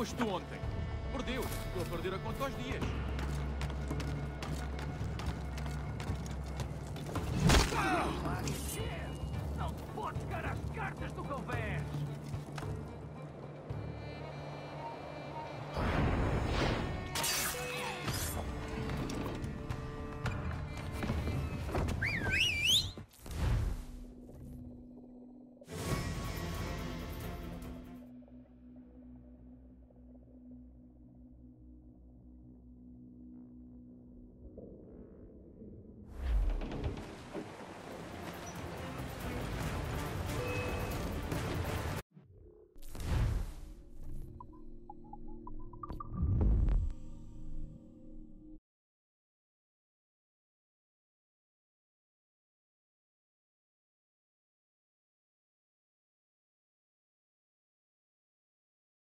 foste ontem? Por Deus, estou a perder a conta aos dias. Não te podes jogar as cartas do convés!